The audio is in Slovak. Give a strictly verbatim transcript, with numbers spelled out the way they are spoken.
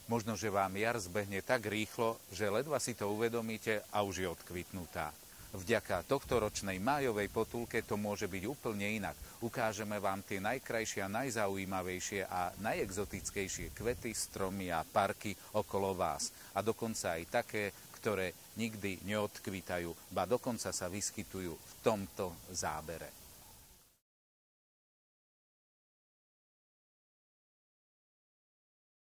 Možno, že vám jar zbehne tak rýchlo, že ledva si to uvedomíte a už je odkvitnutá. Vďaka tohtoročnej májovej potulke to môže byť úplne inak. Ukážeme vám tie najkrajšie a najzaujímavejšie a najexotickejšie kvety, stromy a parky okolo vás. A dokonca aj také, ktoré nikdy neodkvitajú, ba dokonca sa vyskytujú v tomto zábere.